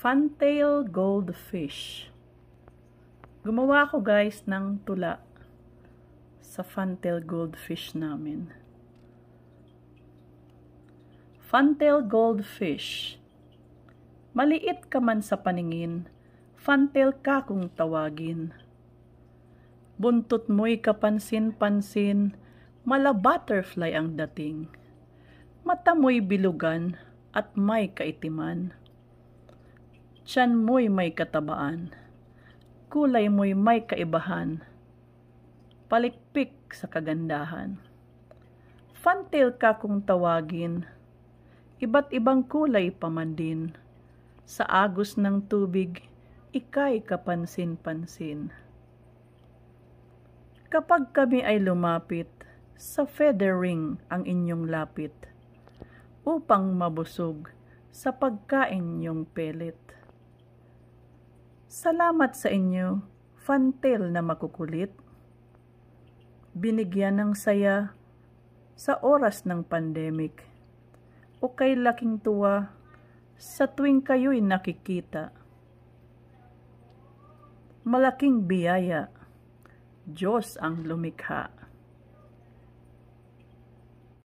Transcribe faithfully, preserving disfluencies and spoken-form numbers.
Fantail Goldfish. Gumawa ko guys ng tula sa Fantail Goldfish namin. Fantail Goldfish. Maliit ka man sa paningin, fantail ka kung tawagin. Buntot mo'y kapansin-pansin, mala butterfly ang dating. Mata mo'y bilugan at may kaitiman. Tiyan mo'y may katabaan, kulay mo'y may kaibahan, palikpik sa kagandahan. Fantail ka kung tawagin, iba't ibang kulay pa man din. Sa agos ng tubig, ika'y kapansin-pansin. Kapag kami ay lumapit, sa feather ring ang inyong lapit, upang mabusog sa pagkain niyong pellet. Salamat sa inyo, fantail na makukulit. Binigyan ng saya sa oras ng pandemic, o kay laking tuwa sa tuwing kayo'y nakikita. Malaking biyaya, Diyos ang lumikha.